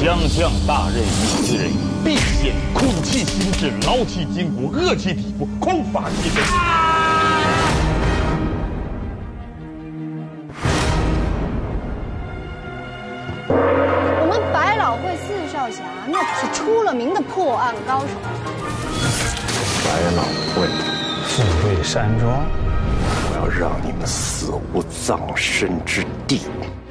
将相大任于斯人，必先苦其心志，劳其筋骨，饿其体肤，空乏其身。 我们百老汇四少侠那可是出了名的破案高手。 百老汇， 富贵山庄， 我要让你们死无葬身之地。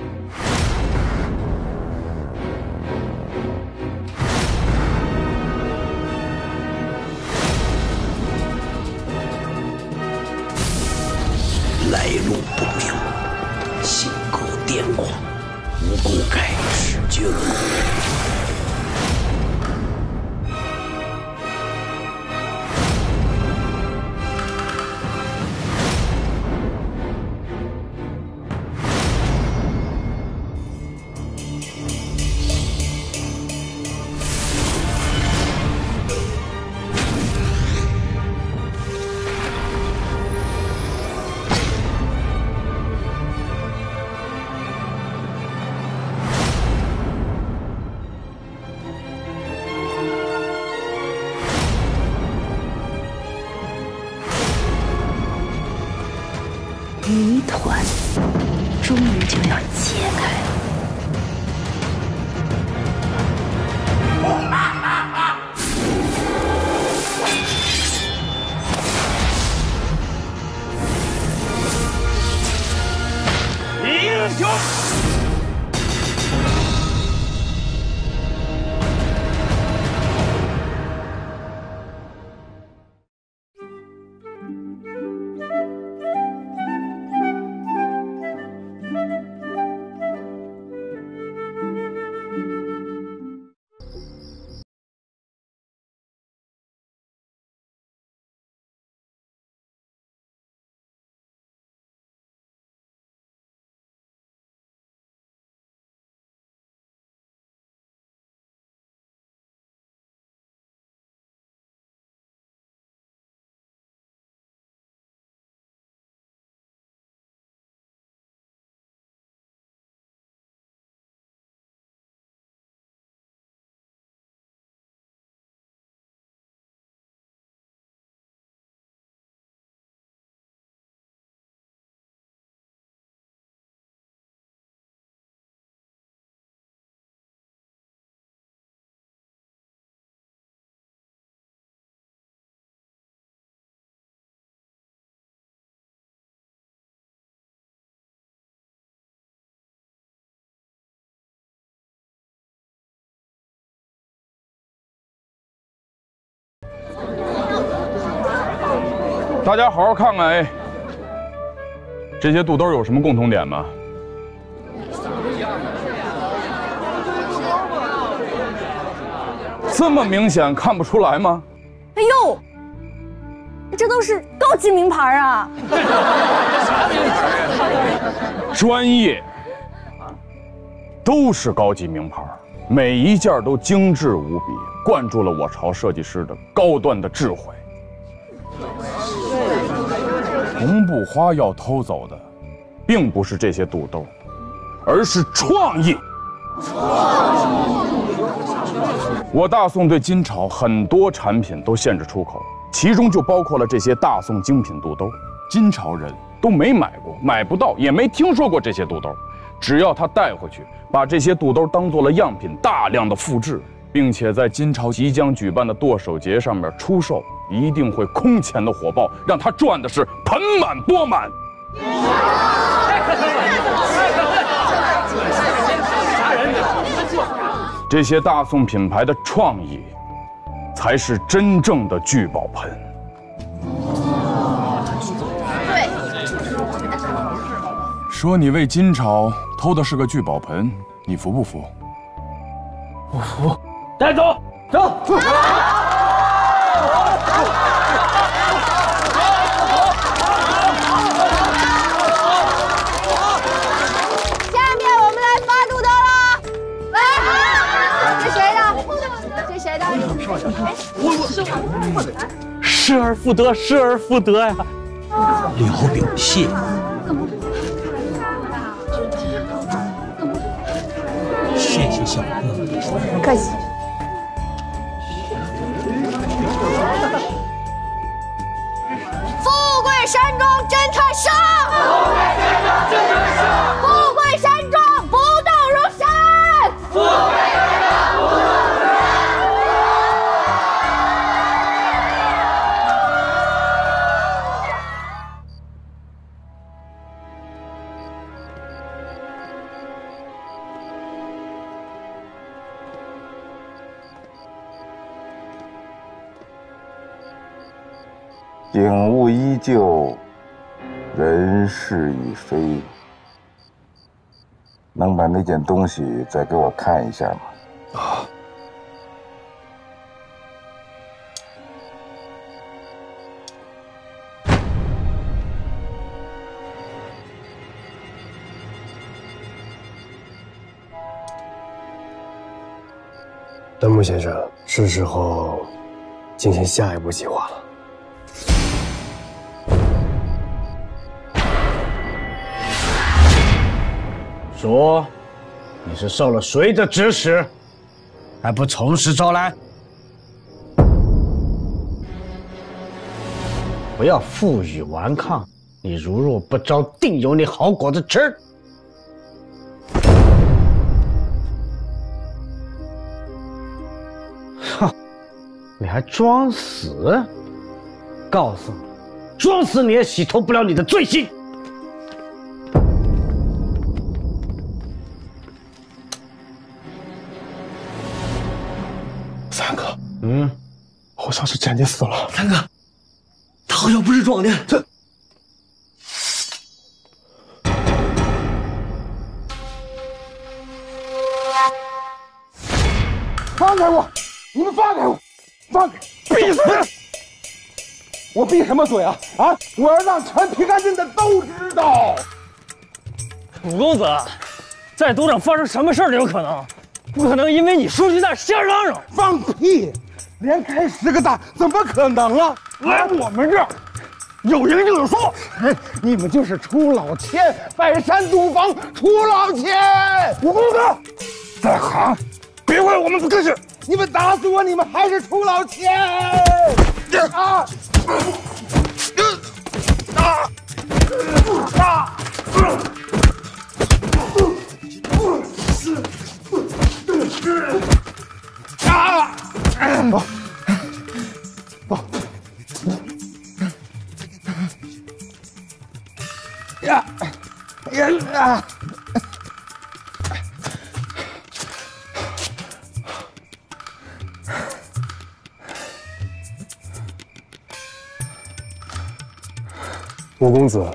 来路不明，性格癫狂，无故开始绝路。 谜团终于就要揭开了。 英雄。 大家好好看看，哎，这些肚兜有什么共同点吗？这么明显看不出来吗？ 哎呦，这都是高级名牌啊！ 啥名牌啊？专业，都是高级名牌，每一件都精致无比，灌注了我朝设计师的高端的智慧。 红布花要偷走的，并不是这些肚兜，而是创意。我大宋对金朝很多产品都限制出口，其中就包括了这些大宋精品肚兜。金朝人都没买过，买不到，也没听说过这些肚兜。只要他带回去，把这些肚兜当做了样品，大量的复制，并且在金朝即将举办的剁手节上面出售。 一定会空前的火爆，让他赚的是盆满钵满。这些大宋品牌的创意，才是真正的聚宝盆。 对， 说你为金朝偷的是个聚宝盆，你服不服？ 不服，带走，走。失而复得，失而复得呀！ 聊表谢。谢谢小哥。 客气。富贵山庄侦探社，富贵山庄侦探社，富贵山庄不动如山，富贵山庄不动如山。 景物依旧，人事已非。能把那件东西再给我看一下吗？啊。 端木先生，是时候进行下一步计划了。 说，你是受了谁的指使，还不从实招来？不要负隅顽抗，你如若不招，定有你好果子吃。哼，你还装死？告诉你，装死你也洗脱不了你的罪行。 三哥，好像是真的死了。 三哥，他好像不是装的。这放开我！你们放开我！放开！闭嘴！我闭什么嘴啊？啊！我要让全平安镇的都知道。 五公子，在赌场发生什么事儿都有可能，不可能因为你书记那瞎嚷嚷。 放屁！连开10个大怎么可能啊？来我们这儿，有赢就有输。你们就是出老千，百山赌坊出老千。五公子，在行，别怪我们不客气。你们打死我，你们还是出老千。 吴公子，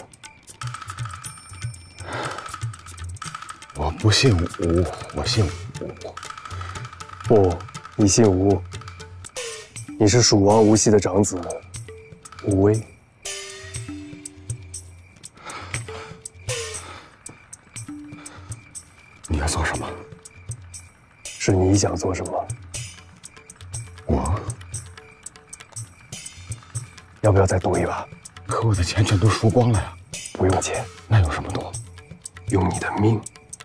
我不姓吴，我姓吴。 不，你姓吴，你是蜀王吴熙的长子吴威。 你要做什么？ 是你想做什么？ 我要不要再赌一把？ 可我的钱全都输光了呀！ 不用钱， 那有什么赌？ 用你的命。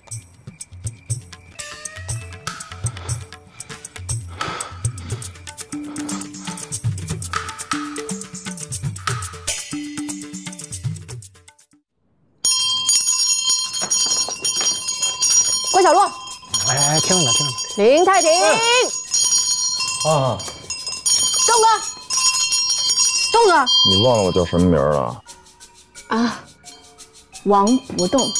关小璐， 哎，听着呢，听着呢。 林太平， 啊， 钟哥，钟哥， 你忘了我叫什么名了？ 啊，王不动。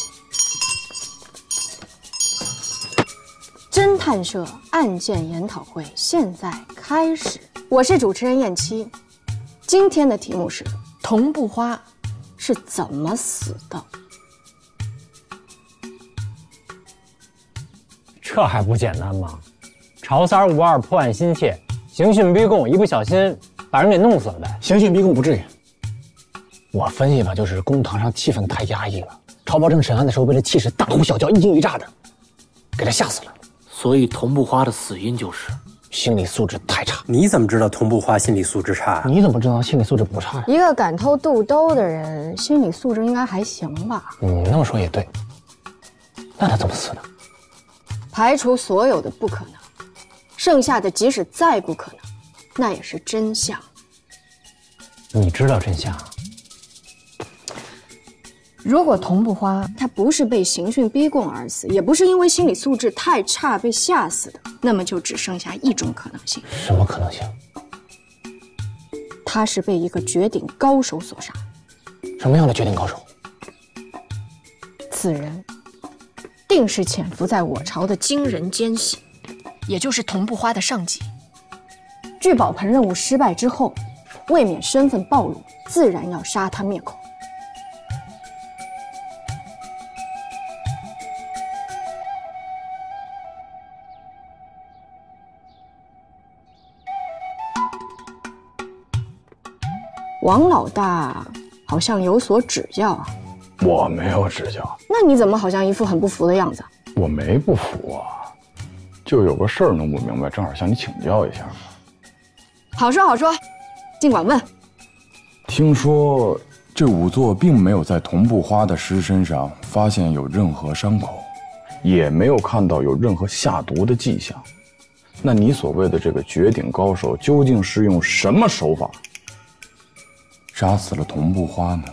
侦探社案件研讨会现在开始，我是主持人燕七。今天的题目是童不花是怎么死的？ 这还不简单吗？朝352破案心切，刑讯逼供，一不小心把人给弄死了呗。 刑讯逼供不至于，我分析吧，就是公堂上气氛太压抑了，曹保正审案的时候为了气势大呼小叫，一惊一乍的，给他吓死了。 所以童不花的死因就是心理素质太差。 你怎么知道童不花心理素质差？ 你怎么知道心理素质不差呀？ 一个敢偷肚兜的人，心理素质应该还行吧？ 你那么说也对。那他怎么死的？ 排除所有的不可能， 剩下的即使再不可能，那也是真相。 你知道真相？ 如果童不花他不是被刑讯逼供而死，也不是因为心理素质太差被吓死的，那么就只剩下一种可能性。 什么可能性？ 他是被一个绝顶高手所杀。 什么样的绝顶高手？ 此人定是潜伏在我朝的惊人奸细，也就是童不花的上级。聚宝盆任务失败之后，为免身份暴露，自然要杀他灭口。王老大好像有所指教啊。 我没有指教。 那你怎么好像一副很不服的样子？ 我没不服啊，就有个事儿弄不明白，正好向你请教一下。 好说好说，尽管问。 听说这仵作并没有在童不花的尸身上发现有任何伤口，也没有看到有任何下毒的迹象。那你所谓的这个绝顶高手，究竟是用什么手法杀死了童不花呢？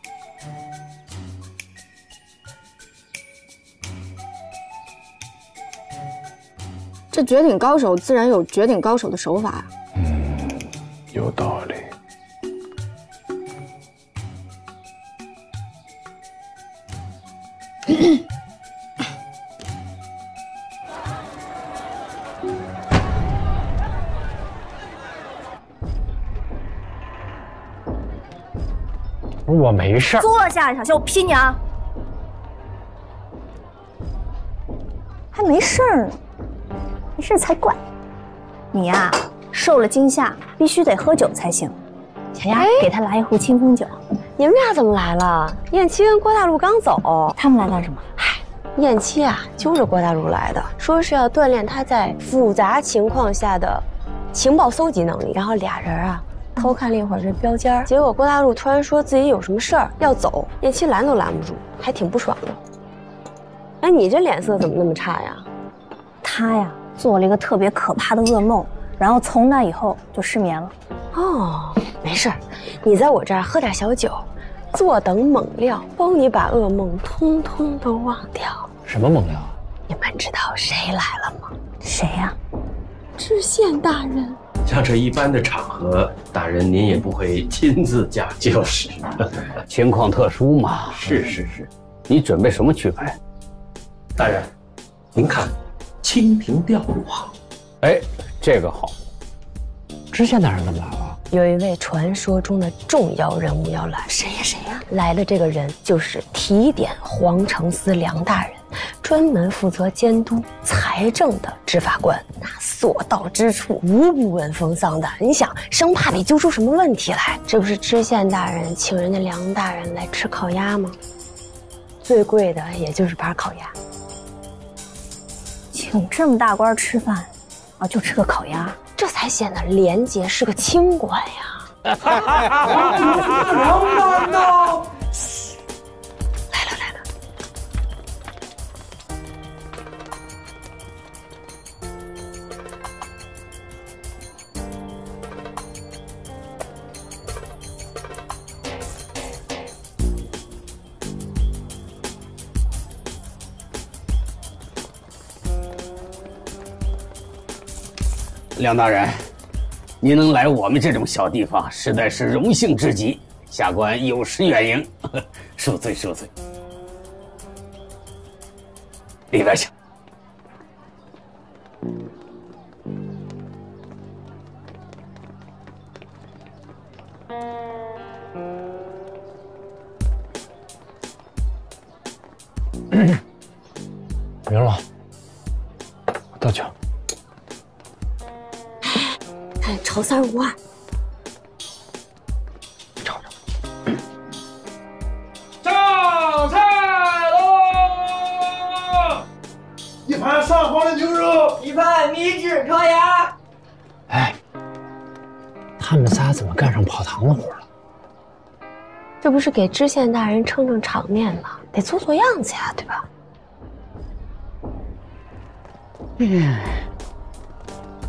这绝顶高手自然有绝顶高手的手法。 有道理。 我没事儿。 坐下，小心我劈你啊！还没事儿呢，没事才怪。你呀，受了惊吓，必须得喝酒才行。小丫，给他来一壶清风酒。 你们俩怎么来了？燕七跟郭大陆刚走， 他们来干什么？ 嗨，燕七啊，揪着郭大陆来的，说是要锻炼他在复杂情况下的情报搜集能力。然后俩人啊，偷看了一会儿这标间，结果郭大陆突然说自己有什么事儿要走，燕七拦都拦不住，还挺不爽的。哎，你这脸色怎么那么差呀？ 他呀，做了一个特别可怕的噩梦，然后从那以后就失眠了。 哦，没事儿，你在我这儿喝点小酒，坐等猛料，帮你把噩梦通通都忘掉。 什么猛料？ 你们知道谁来了吗？ 谁呀？ 知县大人。 像这一般的场合，大人您也不会亲自驾驾。 就是情况特殊嘛。 是， 你准备什么曲牌？ 大人，您看，《清平调》好。 哎，这个好。知县大人怎么来了？ 有一位传说中的重要人物要来。 谁呀？ 来的这个人就是提点皇城司梁大人，专门负责监督财政的执法官。那所到之处无不闻风丧胆。你想，生怕你揪出什么问题来。这不是知县大人请人家梁大人来吃烤鸭吗？最贵的也就是盘烤鸭。 请这么大官吃饭，啊，就吃个烤鸭， 这才显得廉洁是个清官呀。 梁大呢？ 来了。 梁大人，您能来我们这种小地方，实在是荣幸之极。下官有失远迎，恕罪。里边请。 明了，倒酒。 看炒352。 上菜喽！一盘上黄的牛肉， 一盘秘制烤鸭。 哎，他们仨怎么干上跑堂的活了？ 这不是给知县大人撑撑场面吗？得做做样子呀，对吧？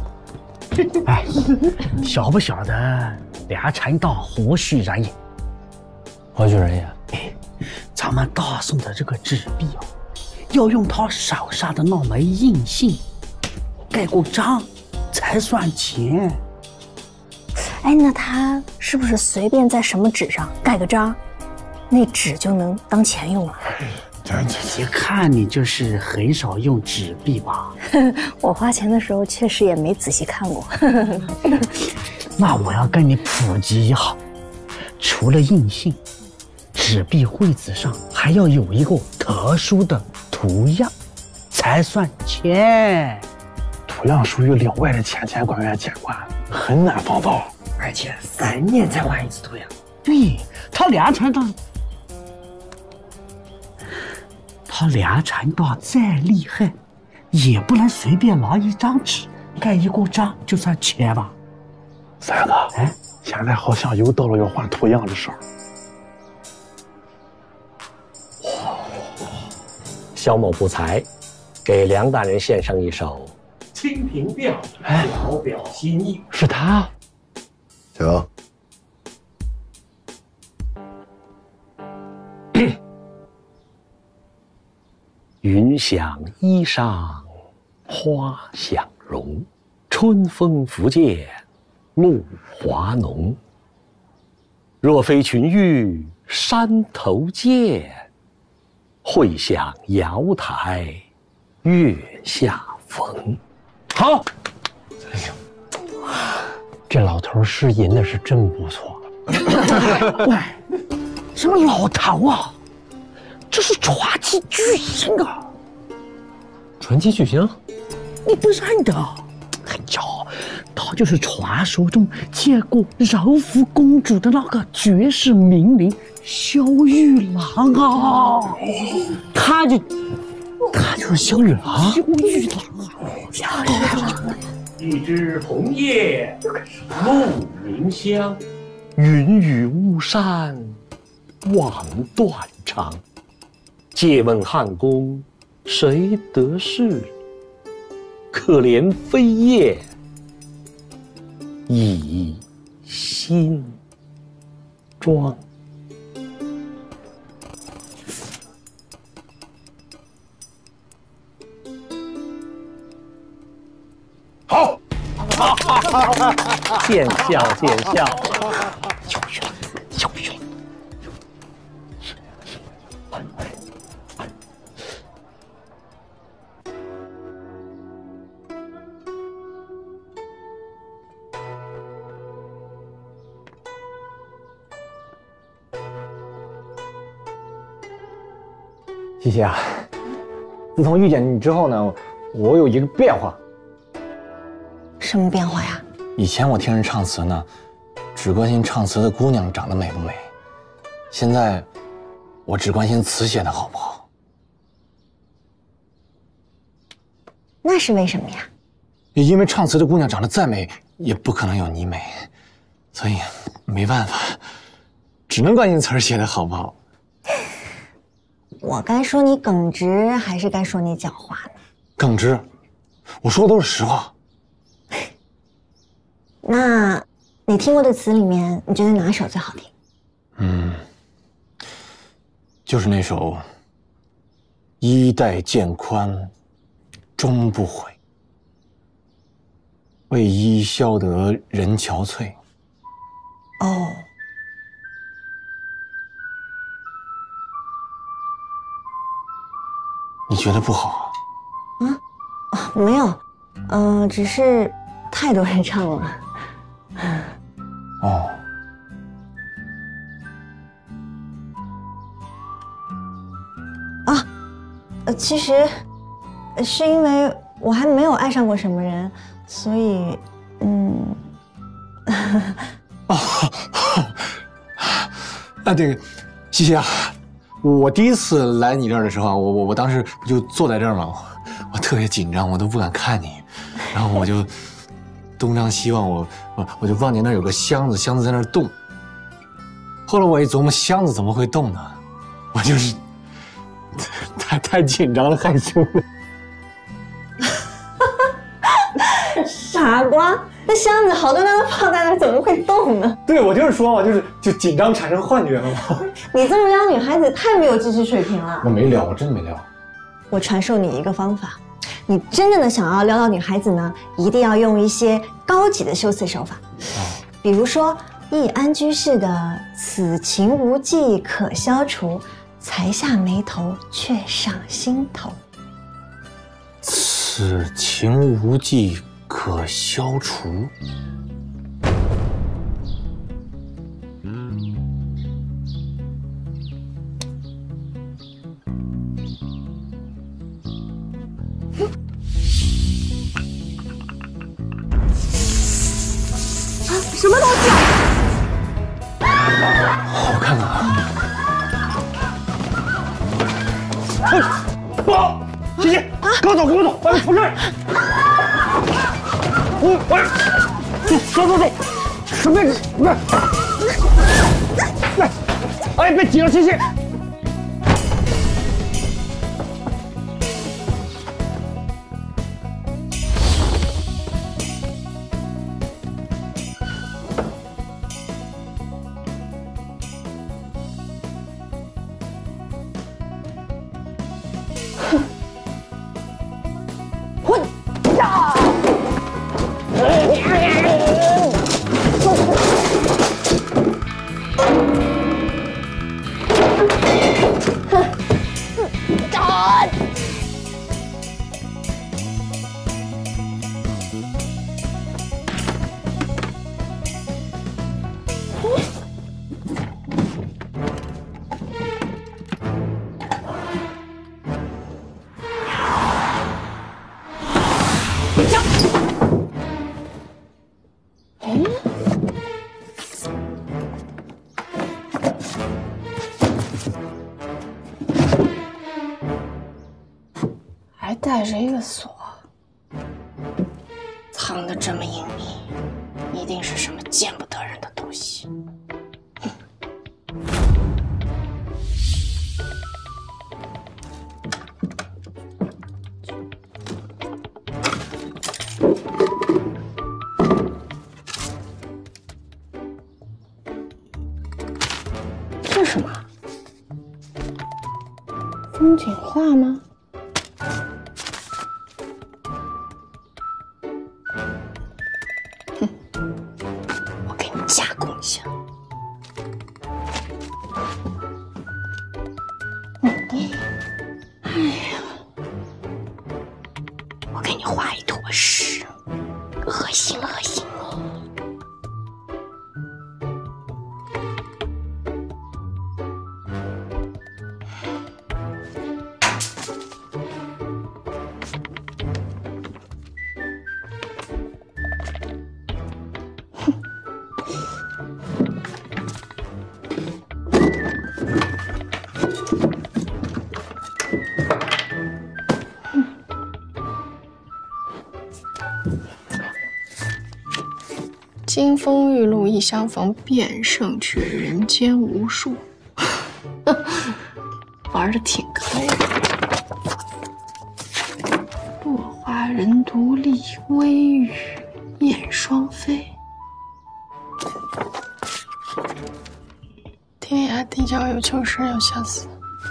哎，晓不晓得梁禅道何许人也？ 何许人也？ 哎，咱们大宋的这个纸币啊，要用他手上的那枚印信盖过章才算钱。 哎，那他是不是随便在什么纸上盖个章，那纸就能当钱用了？ 一看你就是很少用纸币吧？ 我花钱的时候确实也没仔细看过。 那我要跟你普及一下，除了印信，纸币会子上还要有一个特殊的图样，才算钱。 图样属于另外的钱官员监管，很难仿造， 而且3年才换一次图样。 对，他梁禅道再厉害，也不能随便拿一张纸盖一个章就算钱吧？ 三哥，哎，现在好像又到了要换图样的时候。 萧某不才，给梁大人献上一首《清平调》，表表心意。 是他。 行。 云想衣裳花想容，春风拂槛露华浓。若非群玉山头见，会向瑶台月下逢。 好， 哎呀，这老头诗吟的是真不错。 喂，什么老头啊？这是传奇巨星啊！ 传奇巨星？ 你不认得？哎呀，他就是传说中见过柔福公主的那个绝世名伶萧玉郎啊！他就是萧玉郎。萧玉郎啊！萧玉郎。 一枝红叶露凝香，云雨巫山枉断肠。借问汉宫谁得势？可怜飞燕倚新妆。 好， 见笑见笑。 西西啊，自从遇见你之后呢，我有一个变化。 什么变化呀？ 以前我听人唱词呢，只关心唱词的姑娘长得美不美，现在我只关心词写的好不好。 那是为什么呀？ 因为唱词的姑娘长得再美，也不可能有你美，所以没办法，只能关心词儿写的好不好。 我该说你耿直，还是该说你狡猾呢？ 耿直，我说的都是实话。 那你听过的词里面，你觉得哪首最好听？ 就是那首“衣带渐宽终不悔，为伊消得人憔悴。” 哦。 你觉得不好啊？没有，只是太多人唱了。 哦。 其实是因为我还没有爱上过什么人，所以， 这个，西西啊。我第一次来你这儿的时候，我当时就坐在这儿嘛，我特别紧张，我都不敢看你，然后我就东张西望，我就望见那儿有个箱子，箱子在那儿动。后来我一琢磨，箱子怎么会动呢？我就是太紧张了，害羞了。 傻瓜， 那箱子好端端的放在那儿，怎么会动呢？ 对，我就是说嘛，就紧张产生幻觉了嘛。 你这么撩女孩子，太没有知识水平了。 我没撩，我真没撩。 我传授你一个方法，你真正的想要撩到女孩子呢，一定要用一些高级的修辞手法，比如说易安居士的“此情无计可消除，才下眉头却上心头”。 此情无计可消除。 什么东西？ 我看看啊。 不好，谢谢，跟我走，跟我走，外面出事！走，准备，来，哎，别挤了，谢谢。 还带着一个锁，藏得这么隐秘，一定是什么见不得人的东西。这是什么？风景画吗？加工一下。哎呀，我给你画一坨屎，恶心恶心金风玉露一相逢，便胜却人间无数。玩的挺开的。落花人独立，微雨燕双飞。天涯地角有情深有相思。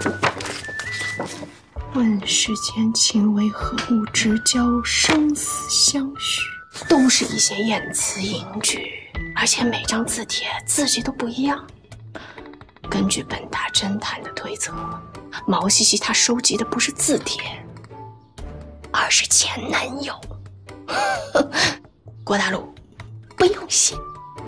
问世间情为何物，直教生死相许。都是一些言辞隐句，而且每张字帖字迹都不一样。根据本大侦探的推测，毛西西她收集的不是字帖，而是前男友。郭大陆，不用谢。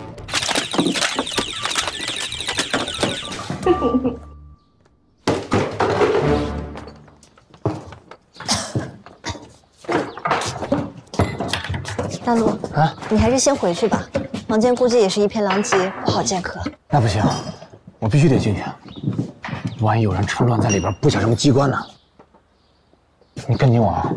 大陆啊，你还是先回去吧，房间估计也是一片狼藉，不好见客。 那不行，我必须得进去，万一有人趁乱在里边布下什么机关呢？你跟紧我啊！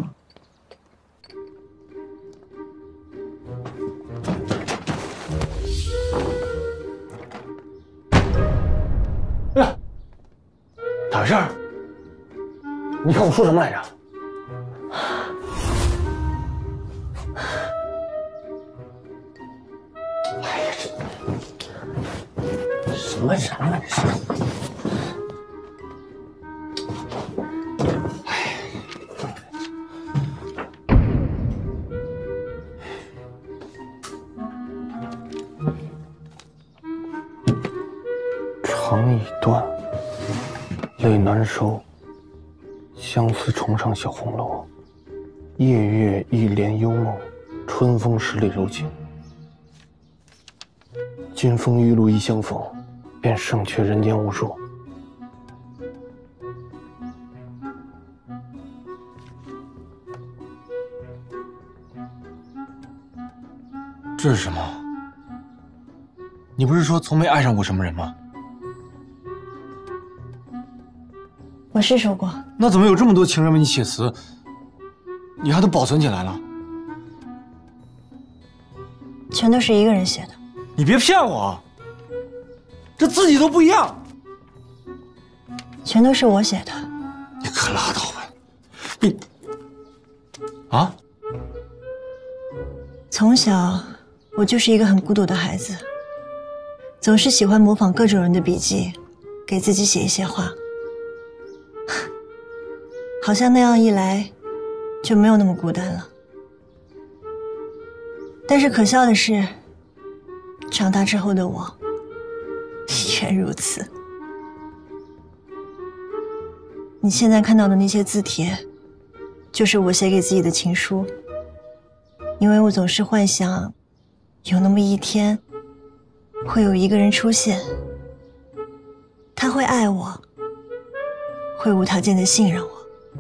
哎呀，咋回事？你看我说什么来着？ 什么人啊这是？ 肠已断，泪难收。相思重上小红楼，夜月一帘幽梦，春风十里柔情。金风玉露一相逢，便胜却人间无数。 这是什么？你不是说从没爱上过什么人吗？ 我是说过。 那怎么有这么多情人为你写词，你还都保存起来了？ 全都是一个人写的。 你别骗我，这字迹都不一样。 全都是我写的。 你可拉倒吧！你啊？ 从小我就是一个很孤独的孩子，总是喜欢模仿各种人的笔记，给自己写一些话。好像那样一来，就没有那么孤单了。但是可笑的是，长大之后的我，依然如此。你现在看到的那些字帖，就是我写给自己的情书。因为我总是幻想，有那么一天，会有一个人出现，他会爱我，会无条件的信任我。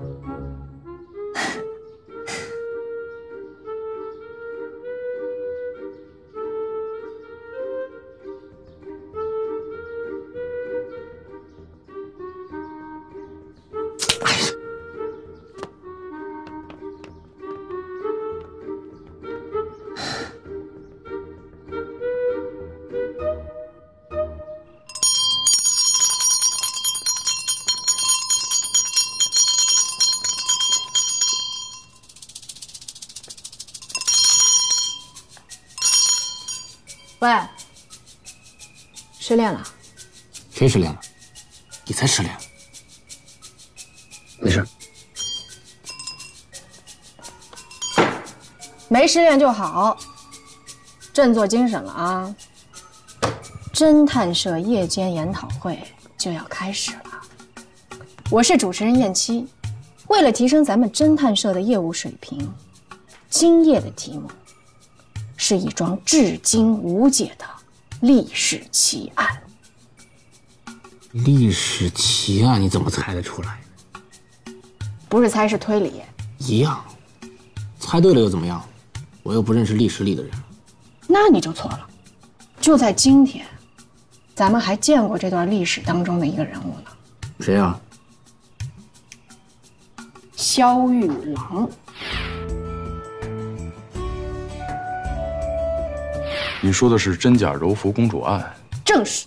喂，失恋了？ 谁失恋了？你才失恋。没事。 没失恋就好，振作精神了啊！侦探社夜间研讨会就要开始了，我是主持人燕七。为了提升咱们侦探社的业务水平，今夜的题目是一桩至今无解的历史奇案。 历史奇案你怎么猜得出来？ 不是猜，是推理。 一样，猜对了又怎么样？我又不认识历史里的人。 那你就错了。就在今天，咱们还见过这段历史当中的一个人物呢。 谁啊？ 萧玉郎。 你说的是真假柔服公主案？ 正是。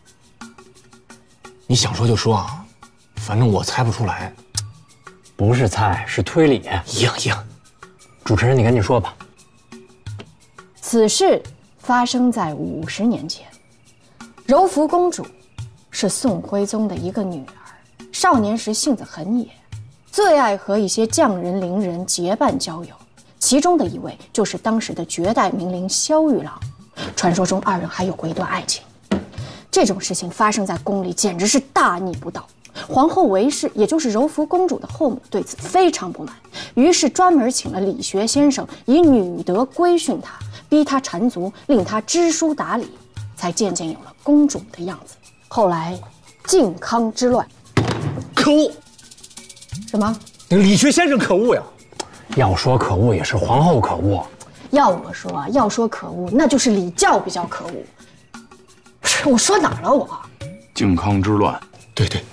你想说就说啊，反正我猜不出来。 不是猜，是推理。 一样一样。 主持人，你赶紧说吧。 此事发生在50年前，柔服公主是宋徽宗的一个女儿，少年时性子很野，最爱和一些匠人伶人结伴交友，其中的一位就是当时的绝代名伶萧玉郎。传说中二人还有过一段爱情。这种事情发生在宫里，简直是大逆不道。皇后韦氏，也就是柔服公主的后母，对此非常不满，于是专门请了理学先生，以女德规训她，逼她缠足，令她知书达理，才渐渐有了公主的样子。后来，靖康之乱， 可恶！ 什么？ 那个理学先生可恶呀！ 要说可恶，也是皇后可恶。 要说可恶，那就是礼教比较可恶。不是，我说哪儿了我？ 靖康之乱。 对对。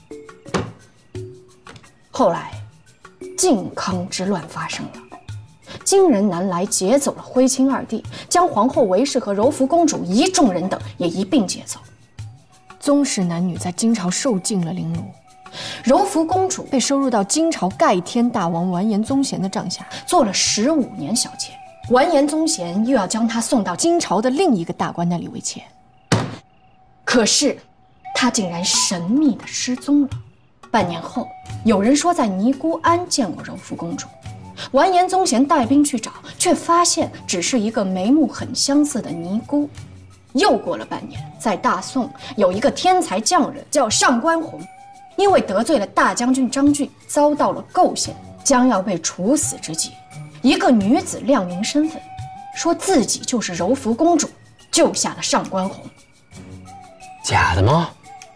后来，靖康之乱发生了，金人南来劫走了徽钦二帝，将皇后韦氏和柔服公主一众人等也一并劫走。宗室男女在金朝受尽了凌辱，柔服公主被收入到金朝盖天大王完颜宗贤的帐下，做了15年小妾。完颜宗贤又要将她送到金朝的另一个大官那里为妾。 可是，她竟然神秘地失踪了。半年后，有人说在尼姑庵见过柔福公主。完颜宗贤带兵去找，却发现只是一个眉目很相似的尼姑。又过了半年，在大宋有一个天才匠人叫上官鸿，因为得罪了大将军张俊，遭到了构陷，将要被处死之际，一个女子亮明身份，说自己就是柔福公主，救下了上官鸿。 假的吗？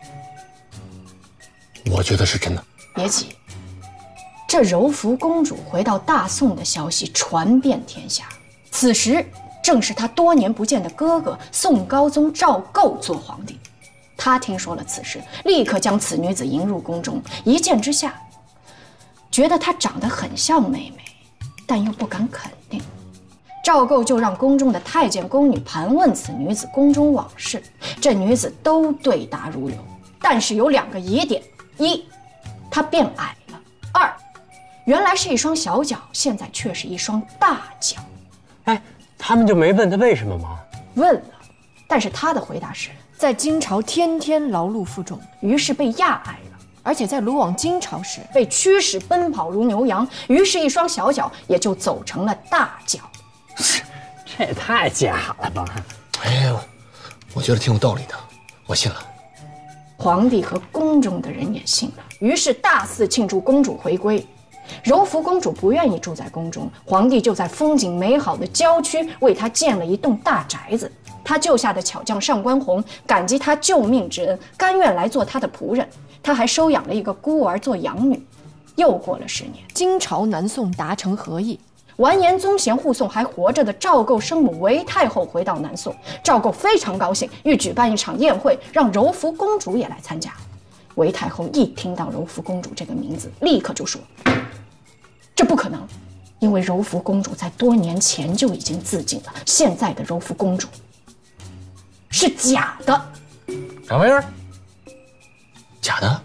我觉得是真的。 别急，这柔福公主回到大宋的消息传遍天下，此时正是他多年不见的哥哥宋高宗赵构做皇帝。他听说了此事，立刻将此女子迎入宫中，一见之下，觉得她长得很像妹妹，但又不敢肯定。赵构就让宫中的太监宫女盘问此女子宫中往事，这女子都对答如流，但是有2个疑点：一，她变矮了；二，原来是一双小脚，现在却是一双大脚。 哎，他们就没问他为什么吗？ 问了，但是他的回答是在金朝天天劳碌负重，于是被压矮了，而且在掳往金朝时被驱使奔跑如牛羊，于是一双小脚也就走成了大脚。 这也太假了吧！ 哎呦，我觉得挺有道理的，我信了。 皇帝和宫中的人也信了，于是大肆庆祝公主回归。柔福公主不愿意住在宫中，皇帝就在风景美好的郊区为她建了一栋大宅子。他救下的巧匠上官鸿感激他救命之恩，甘愿来做他的仆人。他还收养了一个孤儿做养女。又过了10年，金朝南宋达成和议，完颜宗贤护送还活着的赵构生母韦太后回到南宋。赵构非常高兴，欲举办一场宴会，让柔福公主也来参加。韦太后一听到柔福公主这个名字，立刻就说：“这不可能，因为柔福公主在多年前就已经自尽了，现在的柔福公主是假的。” 啥玩意儿？假的？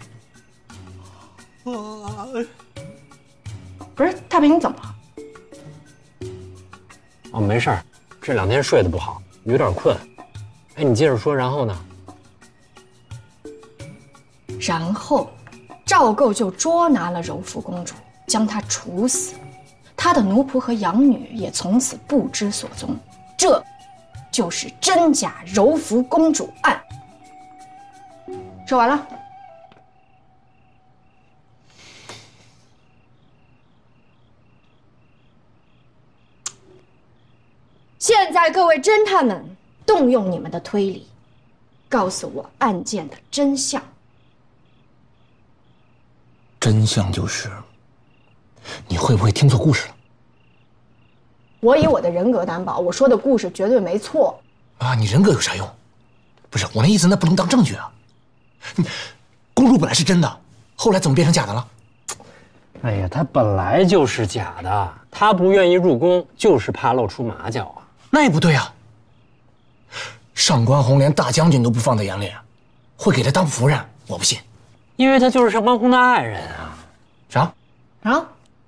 不是，太平你怎么了？ 哦，没事儿，这2天睡得不好，有点困。哎，你接着说，然后呢？ 然后，赵构就捉拿了柔福公主，将她处死。他的奴仆和养女也从此不知所踪。这就是真假柔福公主案。说完了。现在各位侦探们，动用你们的推理，告诉我案件的真相。 真相就是，你会不会听错故事了？ 我以我的人格担保，我说的故事绝对没错。 啊，你人格有啥用？不是我那意思，那不能当证据啊。公主本来是真的，后来怎么变成假的了？ 哎呀，她本来就是假的，她不愿意入宫，就是怕露出马脚啊。 那也不对啊。上官鸿连大将军都不放在眼里，会给他当夫人？我不信。 因为他就是上官鸿的爱人啊。 啥？ 啊？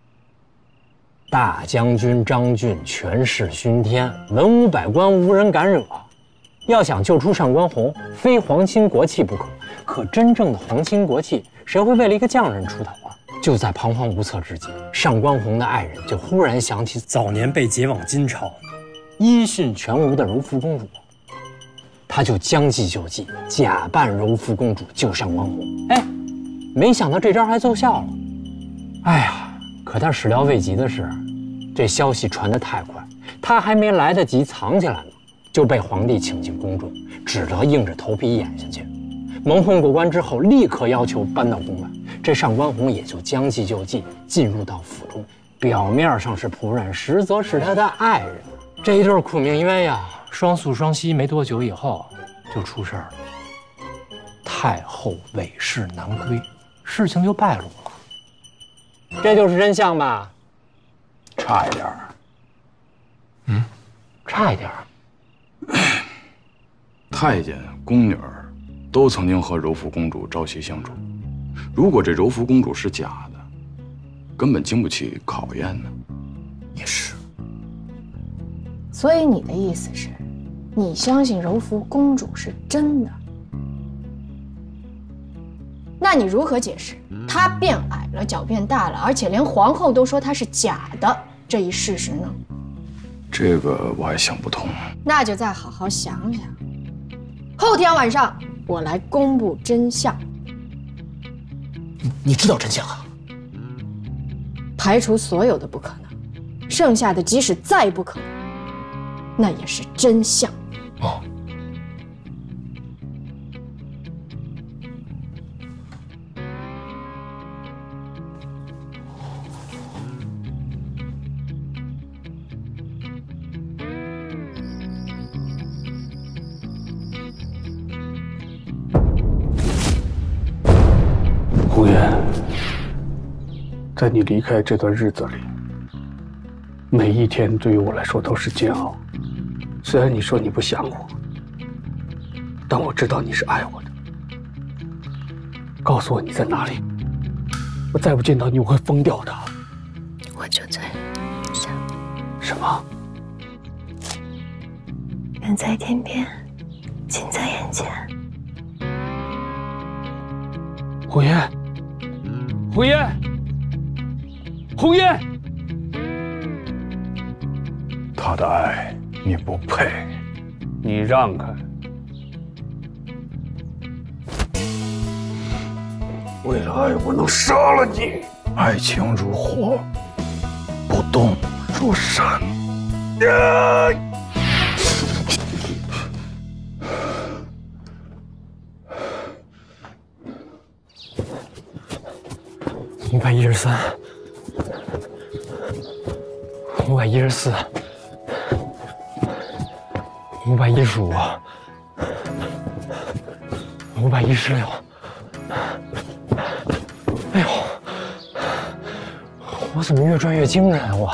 大将军张俊权势熏天，文武百官无人敢惹。要想救出上官鸿，非皇亲国戚不可。可真正的皇亲国戚，谁会为了一个匠人出头啊？就在彷徨无策之际，上官鸿的爱人就忽然想起早年被劫往金朝，音讯全无的柔福公主，他就将计就计，假扮柔福公主救上官鸿。哎，没想到这招还奏效了。哎呀，可他始料未及的是，这消息传得太快，他还没来得及藏起来呢，就被皇帝请进宫中，只得硬着头皮演下去。蒙混过关之后，立刻要求搬到宫外。这上官鸿也就将计就计，进入到府中，表面上是仆人，实则是他的爱人。这一对苦命鸳鸯，双宿双栖没多久以后就出事儿了。太后韦氏难归，事情就败露了。这就是真相吧？ 差一点儿。 差一点儿。 太监、宫女儿都曾经和柔福公主朝夕相处，如果这柔福公主是假的，根本经不起考验呢。 也是。 所以你的意思是，你相信柔福公主是真的？ 那你如何解释他变矮了，脚变大了，而且连皇后都说他是假的这一事实呢？ 这个我还想不通。 那就再好好想想。后天晚上我来公布真相。 你知道真相啊？ 排除所有的不可能，剩下的即使再不可能，那也是真相。 哦。 胡言，在你离开这段日子里，每一天对于我来说都是煎熬。虽然你说你不想我，但我知道你是爱我的。告诉我你在哪里，我再不见到你我会疯掉的。 我就在下。 什么？ 远在天边，近在眼前。 胡言，胡言，胡言，他的爱你不配，你让开。为了爱，我能杀了你。爱情如火，不动如山。 513、514、515、516。哎呦，我怎么越转越精神啊！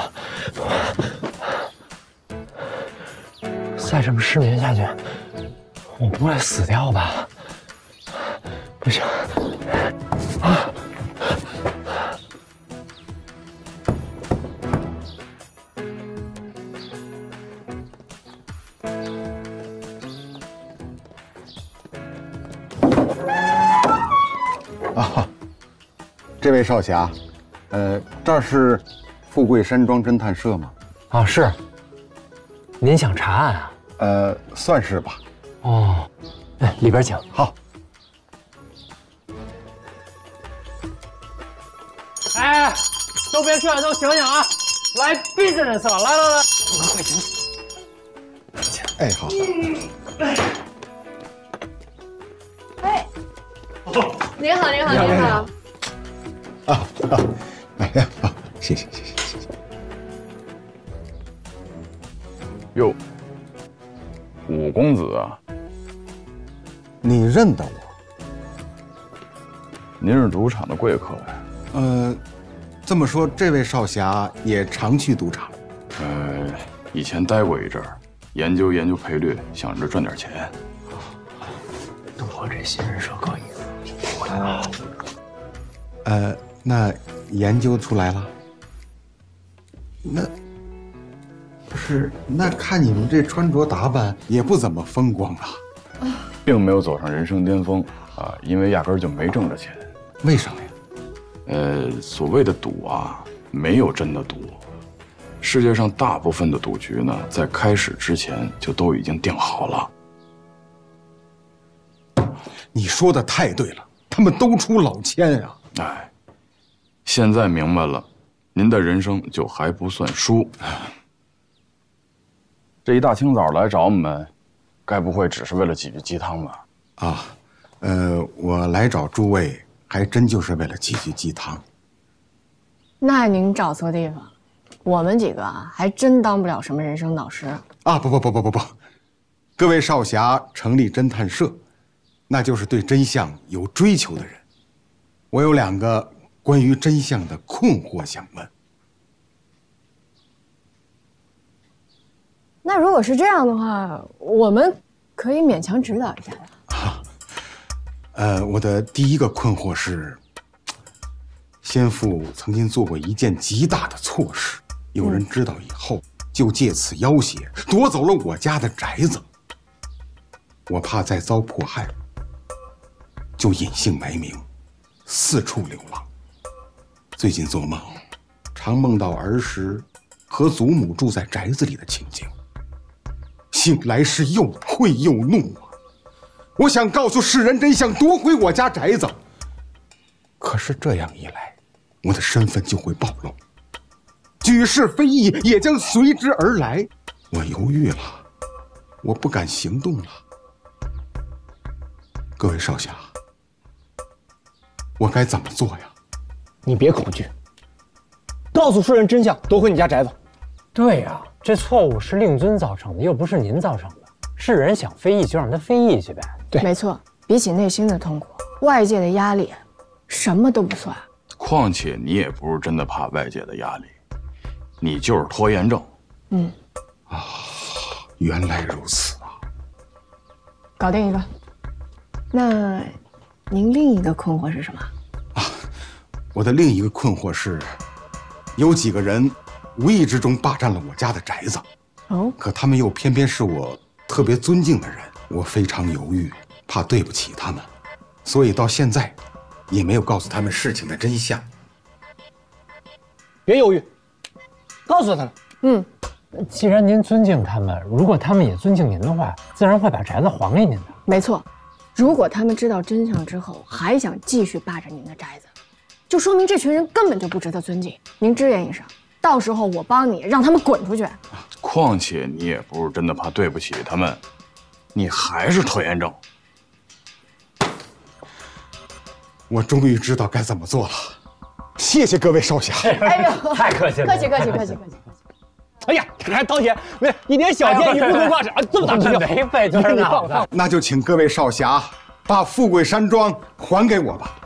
再这么失眠下去，我不会死掉吧？不行啊！ 这位少侠，这儿是富贵山庄侦探社吗？ 啊，是。您想查案啊？ 算是吧。 哦，哎，里边请。 好。 哎，都别睡了，都醒醒啊！来 business 了，来， 快请。 哎，好。 哎，您好，您好，您好。 哎呀，谢谢。 哟，武公子啊， 你认得我？ 您是赌场的贵客呀？ 这么说，这位少侠也常去赌场？ 以前待过一阵儿，研究研究赔率，想着赚点钱。 赌博这新人社可以。 那研究出来了？那不是？那看你们这穿着打扮也不怎么风光啊。 并没有走上人生巅峰啊，因为压根儿就没挣着钱。 为什么呀？ 所谓的赌啊，没有真的赌。世界上大部分的赌局呢，在开始之前就都已经定好了。 你说的太对了，他们都出老千啊！ 哎，现在明白了，您的人生就还不算输。这一大清早来找我们，该不会只是为了几句鸡汤吧？ 啊，我来找诸位，还真就是为了几句鸡汤。 那您找错地方，我们几个啊，还真当不了什么人生导师啊！不，各位少侠成立侦探社，那就是对真相有追求的人。我有2个关于真相的困惑想问。 那如果是这样的话，我们可以勉强指导一下的。 我的第一个困惑是，先父曾经做过一件极大的错事，有人知道以后，就借此要挟，夺走了我家的宅子。我怕再遭迫害，就隐姓埋名， 四处流浪。最近做梦，常梦到儿时和祖母住在宅子里的情景。醒来是又愧又怒啊！我想告诉世人真相，夺回我家宅子。可是这样一来，我的身份就会暴露，举世非议也将随之而来。我犹豫了，我不敢行动了。各位少侠，我该怎么做呀？ 你别恐惧，告诉世人真相，夺回你家宅子。 对呀，这错误是令尊造成的，又不是您造成的。世人想非议就让他非议去呗。 对，没错。比起内心的痛苦，外界的压力，什么都不算。 况且你也不是真的怕外界的压力，你就是拖延症。 原来如此啊！ 搞定一个。那您另一个困惑是什么？ 我的另一个困惑是，有几个人无意之中霸占了我家的宅子，可他们又偏偏是我特别尊敬的人，我非常犹豫，怕对不起他们，所以到现在也没有告诉他们事情的真相。 别犹豫，告诉他们。 既然您尊敬他们，如果他们也尊敬您的话，自然会把宅子还给您的。 没错，如果他们知道真相之后，还想继续霸占您的宅子，就说明这群人根本就不值得尊敬。您支援一声，到时候我帮你让他们滚出去。 况且你也不是真的怕对不起他们，你还是拖延症。 我终于知道该怎么做了，谢谢各位少侠。 哎呦， 太客气了， 客气。 哎呀，这还道歉？没一点小建议不足挂齿啊！这么大支票， 没费劲儿呢。 那就请各位少侠把富贵山庄还给我吧。